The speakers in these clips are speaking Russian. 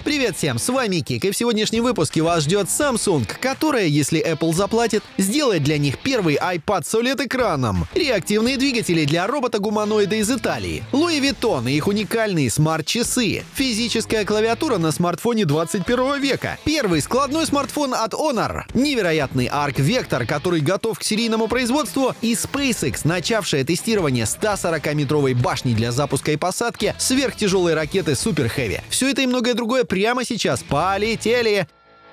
Привет всем, с вами Кик, и в сегодняшнем выпуске вас ждет Samsung, которая, если Apple заплатит, сделает для них первый iPad с OLED-экраном, реактивные двигатели для робота-гуманоида из Италии, Louis Vuitton и их уникальные смарт-часы, физическая клавиатура на смартфоне 21 века, первый складной смартфон от Honor, невероятный Arc Vector, который готов к серийному производству, и SpaceX, начавшая тестирование 140-метровой башни для запуска и посадки сверхтяжелой ракеты Super Heavy. Все это и многое другое прямо сейчас. Полетели!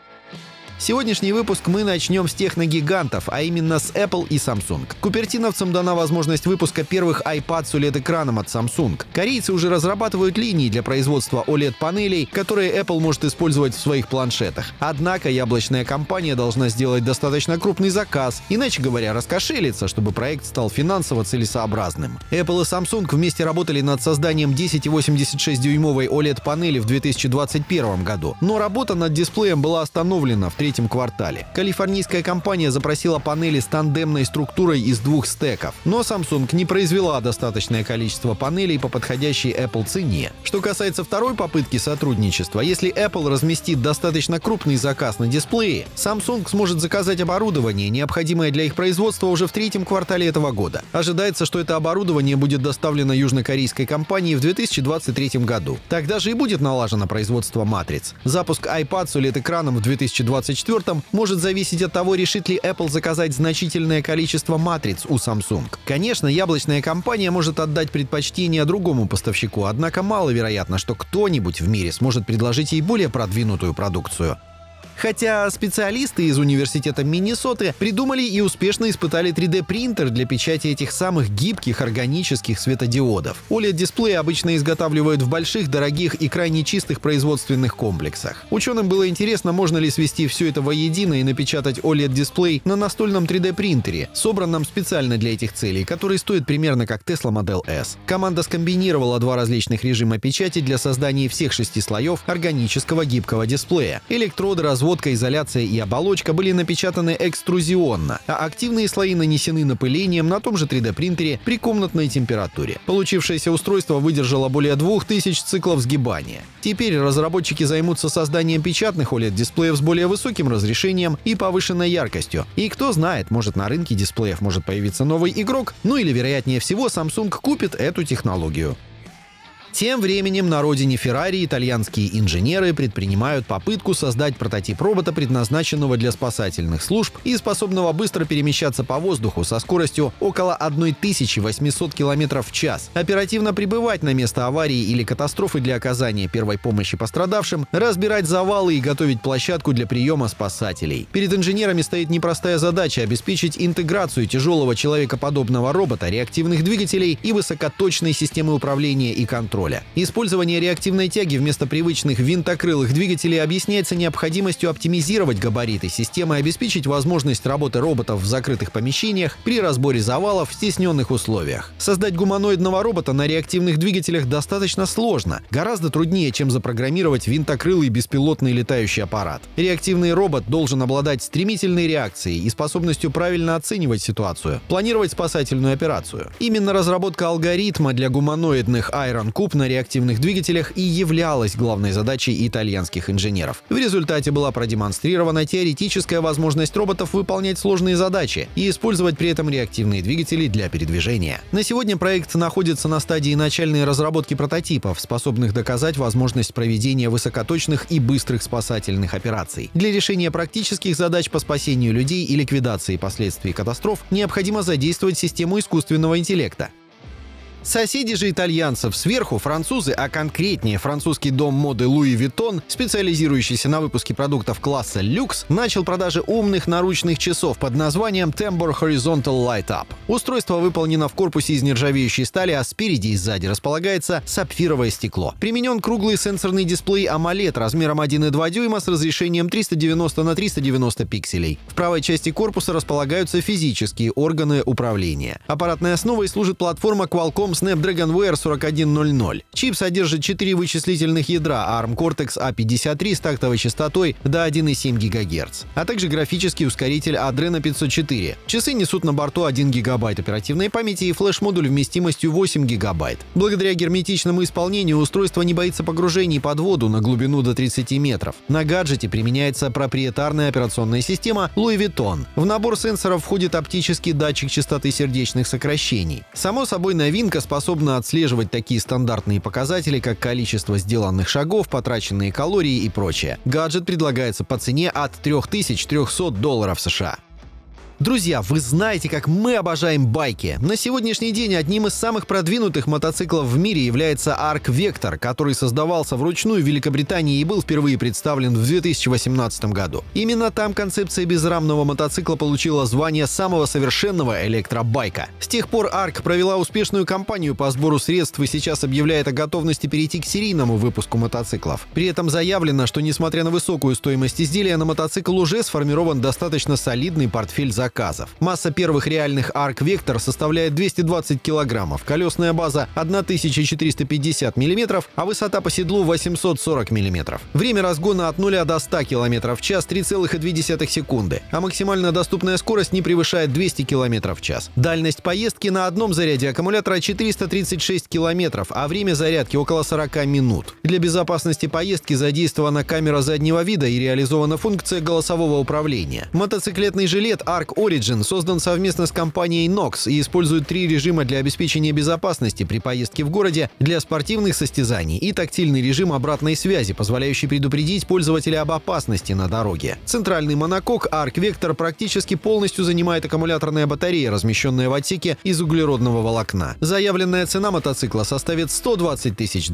Сегодняшний выпуск мы начнем с техногигантов, а именно с Apple и Samsung. Купертиновцам дана возможность выпуска первых iPad с OLED-экраном от Samsung. Корейцы уже разрабатывают линии для производства OLED-панелей, которые Apple может использовать в своих планшетах. Однако яблочная компания должна сделать достаточно крупный заказ, иначе говоря, раскошелиться, чтобы проект стал финансово целесообразным. Apple и Samsung вместе работали над созданием 10,86-дюймовой OLED-панели в 2021 году, но работа над дисплеем была остановлена в третьем квартале. Калифорнийская компания запросила панели с тандемной структурой из двух стеков, но Samsung не произвела достаточное количество панелей по подходящей Apple цене. Что касается второй попытки сотрудничества, если Apple разместит достаточно крупный заказ на дисплее, Samsung сможет заказать оборудование, необходимое для их производства, уже в третьем квартале этого года. Ожидается, что это оборудование будет доставлено южнокорейской компании в 2023 году. Тогда же и будет налажено производство матриц. Запуск iPad с OLED-экраном в 2024 может зависеть от того, решит ли Apple заказать значительное количество матриц у Samsung. Конечно, яблочная компания может отдать предпочтение другому поставщику, однако маловероятно, что кто-нибудь в мире сможет предложить ей более продвинутую продукцию. Хотя специалисты из университета Миннесоты придумали и успешно испытали 3D-принтер для печати этих самых гибких органических светодиодов. OLED-дисплеи обычно изготавливают в больших, дорогих и крайне чистых производственных комплексах. Ученым было интересно, можно ли свести все это воедино и напечатать OLED-дисплей на настольном 3D-принтере, собранном специально для этих целей, который стоит примерно как Tesla Model S. Команда скомбинировала два различных режима печати для создания всех 6 слоев органического гибкого дисплея. Электроды, разводка, изоляция и оболочка были напечатаны экструзионно, а активные слои нанесены напылением на том же 3D-принтере при комнатной температуре. Получившееся устройство выдержало более 2000 циклов сгибания. Теперь разработчики займутся созданием печатных OLED-дисплеев с более высоким разрешением и повышенной яркостью. И кто знает, может, на рынке дисплеев может появиться новый игрок, ну или, вероятнее всего, Samsung купит эту технологию. Тем временем на родине Ferrari итальянские инженеры предпринимают попытку создать прототип робота, предназначенного для спасательных служб и способного быстро перемещаться по воздуху со скоростью около 1800 км в час, оперативно прибывать на место аварии или катастрофы для оказания первой помощи пострадавшим, разбирать завалы и готовить площадку для приема спасателей. Перед инженерами стоит непростая задача обеспечить интеграцию тяжелого человекоподобного робота, реактивных двигателей и высокоточной системы управления и контроля. Использование реактивной тяги вместо привычных винтокрылых двигателей объясняется необходимостью оптимизировать габариты системы и обеспечить возможность работы роботов в закрытых помещениях при разборе завалов в стесненных условиях. Создать гуманоидного робота на реактивных двигателях достаточно сложно, гораздо труднее, чем запрограммировать винтокрылый беспилотный летающий аппарат. Реактивный робот должен обладать стремительной реакцией и способностью правильно оценивать ситуацию, планировать спасательную операцию. Именно разработка алгоритма для гуманоидных Iron Cube на реактивных двигателях и являлась главной задачей итальянских инженеров. В результате была продемонстрирована теоретическая возможность роботов выполнять сложные задачи и использовать при этом реактивные двигатели для передвижения. На сегодня проект находится на стадии начальной разработки прототипов, способных доказать возможность проведения высокоточных и быстрых спасательных операций. Для решения практических задач по спасению людей и ликвидации последствий катастроф необходимо задействовать систему искусственного интеллекта. Соседи же итальянцев сверху, французы, а конкретнее французский дом моды Louis Vuitton, специализирующийся на выпуске продуктов класса люкс, начал продажи умных наручных часов под названием Tambour Horizontal Light Up. Устройство выполнено в корпусе из нержавеющей стали, а спереди и сзади располагается сапфировое стекло. Применен круглый сенсорный дисплей AMOLED размером 1,2 дюйма с разрешением 390 на 390 пикселей. В правой части корпуса располагаются физические органы управления. Аппаратной основой служит платформа Qualcomm Snapdragon Wear 4100. Чип содержит 4 вычислительных ядра ARM Cortex A53 с тактовой частотой до 1,7 ГГц, а также графический ускоритель Adreno 504. Часы несут на борту 1 ГБ оперативной памяти и флеш-модуль вместимостью 8 ГБ. Благодаря герметичному исполнению устройство не боится погружений под воду на глубину до 30 метров. На гаджете применяется проприетарная операционная система Louis Vuitton. В набор сенсоров входит оптический датчик частоты сердечных сокращений. Само собой, новинка способна отслеживать такие стандартные показатели, как количество сделанных шагов, потраченные калории и прочее. Гаджет предлагается по цене от $3300 США. Друзья, вы знаете, как мы обожаем байки. На сегодняшний день одним из самых продвинутых мотоциклов в мире является Arc Vector, который создавался вручную в Великобритании и был впервые представлен в 2018 году. Именно там концепция безрамного мотоцикла получила звание самого совершенного электробайка. С тех пор Arc провела успешную кампанию по сбору средств и сейчас объявляет о готовности перейти к серийному выпуску мотоциклов. При этом заявлено, что несмотря на высокую стоимость изделия, на мотоцикл уже сформирован достаточно солидный портфель заказов. Масса первых реальных Arc Vector составляет 220 килограммов, колесная база 1450 мм, а высота по седлу 840 мм. Время разгона от 0 до 100 км в час 3,2 секунды, а максимально доступная скорость не превышает 200 км в час. Дальность поездки на одном заряде аккумулятора 436 км, а время зарядки около 40 минут. Для безопасности поездки задействована камера заднего вида и реализована функция голосового управления. Мотоциклетный жилет Arc Origin создан совместно с компанией Nox и использует 3 режима для обеспечения безопасности при поездке в городе, для спортивных состязаний и тактильный режим обратной связи, позволяющий предупредить пользователя об опасности на дороге. Центральный монокок Arc Vector практически полностью занимает аккумуляторная батарея, размещенная в отсеке из углеродного волокна. Заявленная цена мотоцикла составит $120 тысяч.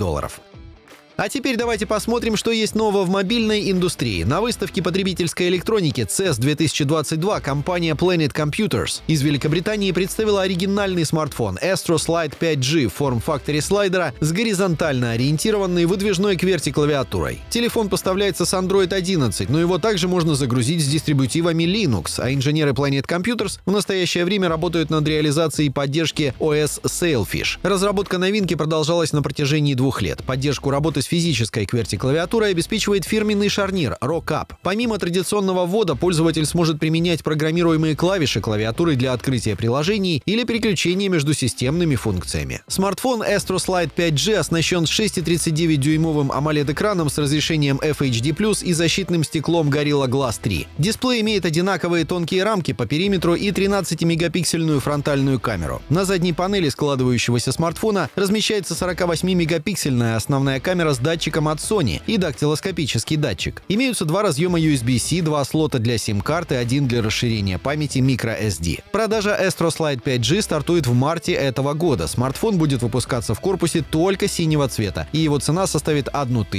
А теперь давайте посмотрим, что есть нового в мобильной индустрии. На выставке потребительской электроники CES 2022 компания Planet Computers из Великобритании представила оригинальный смартфон Astro Slide 5G в форм-факторе слайдера с горизонтально ориентированной выдвижной QWERTY-клавиатурой. Телефон поставляется с Android 11, но его также можно загрузить с дистрибутивами Linux, а инженеры Planet Computers в настоящее время работают над реализацией поддержки OS Sailfish. Разработка новинки продолжалась на протяжении 2 лет. Поддержку работы с физической QWERTY-клавиатурой обеспечивает фирменный шарнир ROCAP. Помимо традиционного ввода, пользователь сможет применять программируемые клавиши клавиатуры для открытия приложений или переключения между системными функциями. Смартфон Astro Slide 5G оснащен 6,39-дюймовым AMOLED-экраном с разрешением FHD+, и защитным стеклом Gorilla Glass 3. Дисплей имеет одинаковые тонкие рамки по периметру и 13-мегапиксельную фронтальную камеру. На задней панели складывающегося смартфона размещается 48-мегапиксельная основная камера с датчиком от Sony и дактилоскопический датчик. Имеются 2 разъема USB-C, 2 слота для сим-карты, 1 для расширения памяти microSD. Продажа Astro Slide 5G стартует в марте этого года. Смартфон будет выпускаться в корпусе только синего цвета, и его цена составит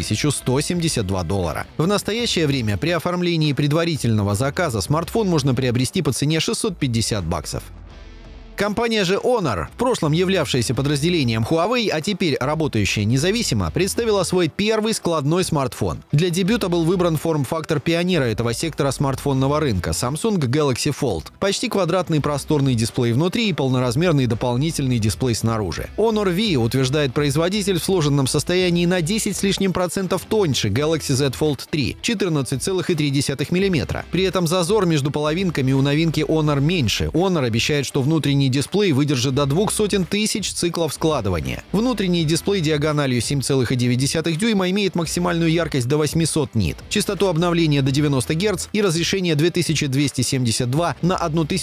$1172. В настоящее время при оформлении предварительного заказа смартфон можно приобрести по цене $650. Компания же Honor, в прошлом являвшаяся подразделением Huawei, а теперь работающая независимо, представила свой первый складной смартфон. Для дебюта был выбран форм-фактор пионера этого сектора смартфонного рынка – Samsung Galaxy Fold. Почти квадратный просторный дисплей внутри и полноразмерный дополнительный дисплей снаружи. Honor V, утверждает производитель, в сложенном состоянии на 10 с лишним процентов тоньше Galaxy Z Fold 3 – 14,3 мм. При этом зазор между половинками у новинки Honor меньше. Honor обещает, что внутренний дисплей выдержит до 200 тысяч циклов складывания. Внутренний дисплей диагональю 7,9 дюйма имеет максимальную яркость до 800 нит, частоту обновления до 90 Гц и разрешение 2272 на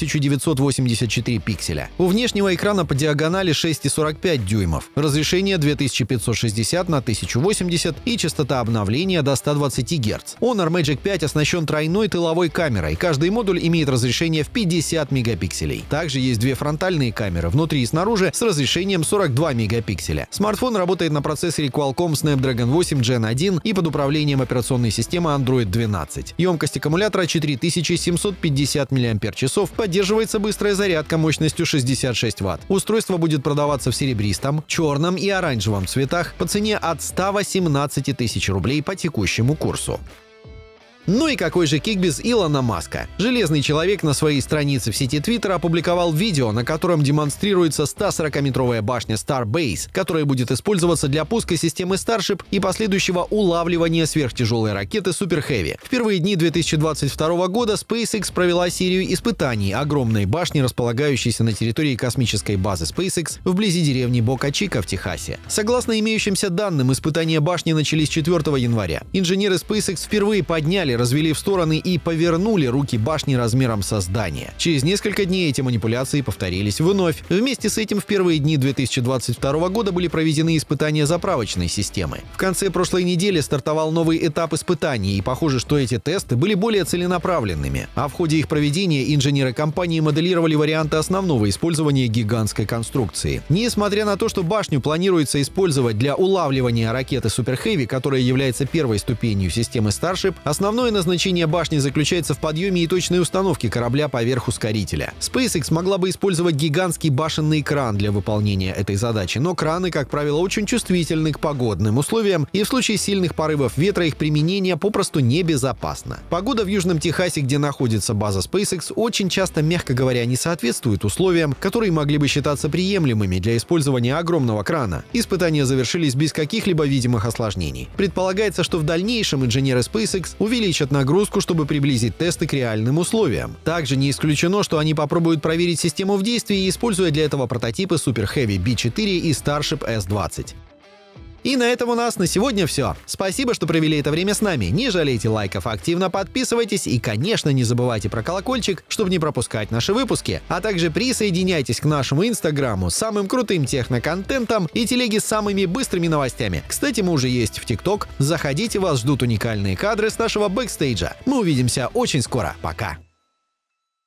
1984 пикселя. У внешнего экрана по диагонали 6,45 дюймов, разрешение 2560 на 1080 и частота обновления до 120 Гц. Honor Magic 5 оснащен тройной тыловой камерой. Каждый модуль имеет разрешение в 50 мегапикселей. Также есть 2 фронтальные камеры внутри и снаружи с разрешением 42 мегапикселя. Смартфон работает на процессоре Qualcomm Snapdragon 8 Gen 1 и под управлением операционной системы Android 12. Емкость аккумулятора 4750 мАч. Поддерживается быстрая зарядка мощностью 66 Вт. Устройство будет продаваться в серебристом, черном и оранжевом цветах по цене от 118 тысяч рублей по текущему курсу. Ну и какой же кик без Илона Маска? Железный человек на своей странице в сети Twitter опубликовал видео, на котором демонстрируется 140-метровая башня Starbase, которая будет использоваться для пуска системы Starship и последующего улавливания сверхтяжелой ракеты Super Heavy. В первые дни 2022 года SpaceX провела серию испытаний огромной башни, располагающейся на территории космической базы SpaceX вблизи деревни Бока-Чика в Техасе. Согласно имеющимся данным, испытания башни начались 4 января. Инженеры SpaceX впервые подняли, развели в стороны и повернули руки башни размером со здание. Через несколько дней эти манипуляции повторились вновь. Вместе с этим в первые дни 2022 года были проведены испытания заправочной системы. В конце прошлой недели стартовал новый этап испытаний, и похоже, что эти тесты были более целенаправленными. А в ходе их проведения инженеры компании моделировали варианты основного использования гигантской конструкции. Несмотря на то, что башню планируется использовать для улавливания ракеты Super Heavy, которая является первой ступенью системы Starship, основное назначение башни заключается в подъеме и точной установке корабля поверх ускорителя. SpaceX могла бы использовать гигантский башенный кран для выполнения этой задачи, но краны, как правило, очень чувствительны к погодным условиям, и в случае сильных порывов ветра их применение попросту небезопасно. Погода в Южном Техасе, где находится база SpaceX, очень часто, мягко говоря, не соответствует условиям, которые могли бы считаться приемлемыми для использования огромного крана. Испытания завершились без каких-либо видимых осложнений. Предполагается, что в дальнейшем инженеры SpaceX увеличат нагрузку, чтобы приблизить тесты к реальным условиям. Также не исключено, что они попробуют проверить систему в действии, используя для этого прототипы Super Heavy B4 и Starship S-20. И на этом у нас на сегодня все. Спасибо, что провели это время с нами. Не жалейте лайков, активно подписывайтесь и, конечно, не забывайте про колокольчик, чтобы не пропускать наши выпуски. А также присоединяйтесь к нашему инстаграму с самым крутым техноконтентом и телеге с самыми быстрыми новостями. Кстати, мы уже есть в ТикТок. Заходите, вас ждут уникальные кадры с нашего бэкстейджа. Мы увидимся очень скоро. Пока!